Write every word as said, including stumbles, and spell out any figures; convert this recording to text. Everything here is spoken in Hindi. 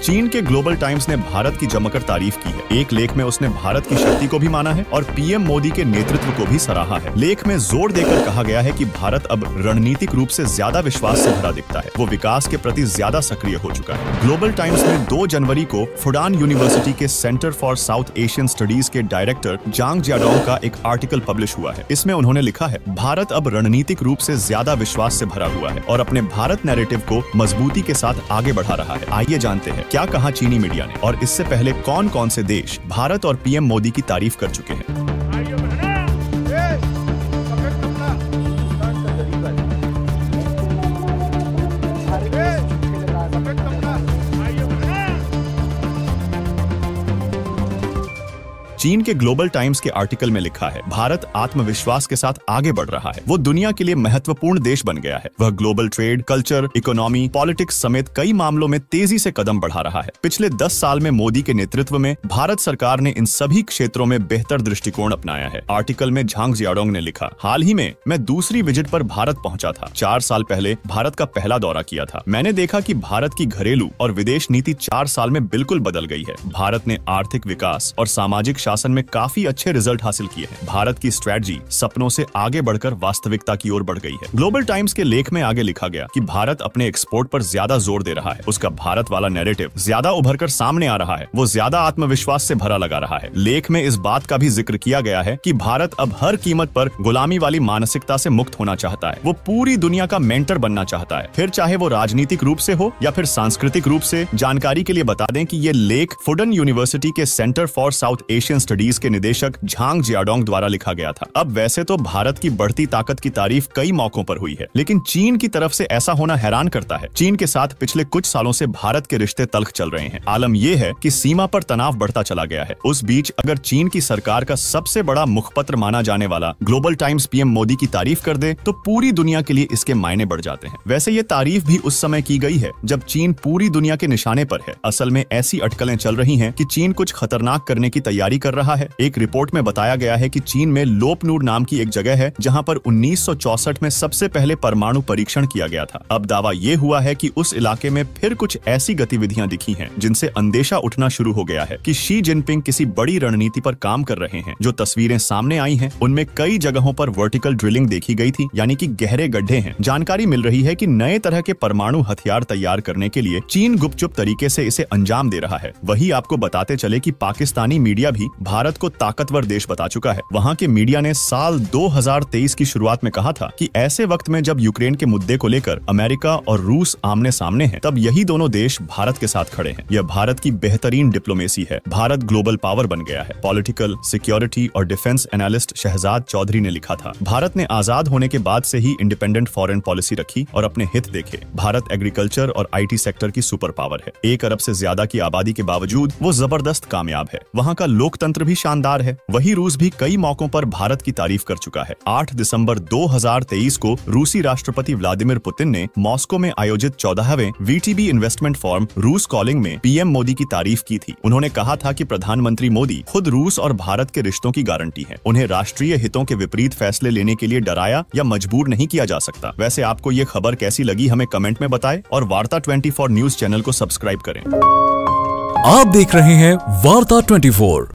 चीन के ग्लोबल टाइम्स ने भारत की जमकर तारीफ की है। एक लेख में उसने भारत की शक्ति को भी माना है और पीएम मोदी के नेतृत्व को भी सराहा है। लेख में जोर देकर कहा गया है कि भारत अब रणनीतिक रूप से ज्यादा विश्वास से भरा दिखता है। वो विकास के प्रति ज्यादा सक्रिय हो चुका है। ग्लोबल टाइम्स में दो जनवरी को फुडान यूनिवर्सिटी के centre for South Asian studies के डायरेक्टर जांग जियाडोंग का एक आर्टिकल पब्लिश हुआ है। इसमें उन्होंने लिखा है, भारत अब रणनीतिक रूप से ज्यादा विश्वास से भरा हुआ है और अपने भारत नैरेटिव को मजबूती के साथ आगे बढ़ा रहा है। आइए जानते हैं क्या कहा चीनी मीडिया ने और इससे पहले कौन कौन से देश भारत और पीएम मोदी की तारीफ कर चुके हैं। चीन के ग्लोबल टाइम्स के आर्टिकल में लिखा है, भारत आत्मविश्वास के साथ आगे बढ़ रहा है। वो दुनिया के लिए महत्वपूर्ण देश बन गया है। वह global trade, culture, economy, politics समेत कई मामलों में तेजी से कदम बढ़ा रहा है। पिछले दस साल में मोदी के नेतृत्व में भारत सरकार ने इन सभी क्षेत्रों में बेहतर दृष्टिकोण अपनाया है। आर्टिकल में जांग जियाडोंग ने लिखा, हाल ही में मैं दूसरी विजिट पर भारत पहुंचा था। चार साल पहले भारत का पहला दौरा किया था। मैंने देखा कि भारत की घरेलू और विदेश नीति चार साल में बिल्कुल बदल गई है। भारत ने आर्थिक विकास और सामाजिक शासन में काफी अच्छे रिजल्ट हासिल किए हैं। भारत की स्ट्रेटजी सपनों से आगे बढ़कर वास्तविकता की ओर बढ़ गई है। ग्लोबल टाइम्स के लेख में आगे लिखा गया कि भारत अपने एक्सपोर्ट पर ज्यादा जोर दे रहा है। उसका भारत वाला नैरेटिव ज्यादा उभरकर सामने आ रहा है। वो ज्यादा आत्मविश्वास से भरा लगा रहा है। लेख में इस बात का भी जिक्र किया गया है कि भारत अब हर कीमत पर गुलामी वाली मानसिकता से मुक्त होना चाहता है। वो पूरी दुनिया का मेंटर बनना चाहता है, फिर चाहे वो राजनीतिक रूप से हो या फिर सांस्कृतिक रूप से। जानकारी के लिए बता दें कि ये लेख फुडन यूनिवर्सिटी के centre for South Asian studies के निदेशक जांग जियाडोंग द्वारा लिखा गया था। अब वैसे तो भारत की बढ़ती ताकत की तारीफ कई मौकों पर हुई है, लेकिन चीन की तरफ से ऐसा होना हैरान करता है। चीन के साथ पिछले कुछ सालों से भारत के रिश्ते तल्ख चल रहे हैं। आलम यह है कि सीमा पर तनाव बढ़ता चला गया है। उस बीच अगर चीन की सरकार का सबसे बड़ा मुखपत्र माना जाने वाला ग्लोबल टाइम्स पीएम मोदी की तारीफ कर दे तो पूरी दुनिया के लिए इसके मायने बढ़ जाते हैं। वैसे ये तारीफ भी उस समय की गई है जब चीन पूरी दुनिया के निशाने पर है। असल में ऐसी अटकलें चल रही हैं कि चीन कुछ खतरनाक करने की तैयारी कर रहा है। एक रिपोर्ट में बताया गया है कि चीन में लोपनूर नाम की एक जगह है जहां पर उन्नीस सौ चौसठ में सबसे पहले परमाणु परीक्षण किया गया था। अब दावा यह हुआ है कि उस इलाके में फिर कुछ ऐसी गतिविधियां दिखी हैं जिनसे अंदेशा उठना शुरू हो गया है कि शी जिनपिंग किसी बड़ी रणनीति पर काम कर रहे हैं। जो तस्वीरें सामने आई हैं उनमें कई जगहों पर वर्टिकल ड्रिलिंग देखी गई थी, यानी कि गहरे गड्ढे हैं। जानकारी मिल रही है कि नए तरह के परमाणु हथियार तैयार करने के लिए चीन गुपचुप तरीके से इसे अंजाम दे रहा है। वही आपको बताते चले कि पाकिस्तानी मीडिया भी भारत को ताकतवर देश बता चुका है। वहां के मीडिया ने साल दो हज़ार तेईस की शुरुआत में कहा था कि ऐसे वक्त में जब यूक्रेन के मुद्दे को लेकर अमेरिका और रूस आमने सामने हैं, तब यही दोनों देश भारत के साथ खड़े हैं। यह भारत की बेहतरीन डिप्लोमेसी है। भारत ग्लोबल पावर बन गया है। पॉलिटिकल, सिक्योरिटी और डिफेंस एनालिस्ट शहजाद चौधरी ने लिखा था, भारत ने आजाद होने के बाद से ही इंडिपेंडेंट फॉरेन पॉलिसी रखी और अपने हित देखे। भारत एग्रीकल्चर और आईटी सेक्टर की सुपर पावर है। एक अरब से ज्यादा की आबादी के बावजूद वो जबरदस्त कामयाब है। वहाँ का लोकतंत्र भी शानदार है। वही रूस भी कई मौकों पर भारत की तारीफ कर चुका है। आठ दिसंबर दो हज़ार तेईस को रूसी राष्ट्रपति व्लादिमीर पुतिन ने मॉस्को में आयोजित चौदहवें वीटीबी इन्वेस्टमेंट फोरम रूस कॉलिंग में पीएम मोदी की तारीफ की थी। उन्होंने कहा था कि प्रधानमंत्री मोदी खुद रूस और भारत के रिश्तों की गारंटी है। उन्हें राष्ट्रीय हितों के विपरीत फैसले लेने के लिए डराया या मजबूर नहीं किया जा सकता। वैसे आपको ये खबर कैसी लगी हमें कमेंट में बताएं और वार्ता चौबीस न्यूज चैनल को सब्सक्राइब करें। आप देख रहे हैं वार्ता चौबीस।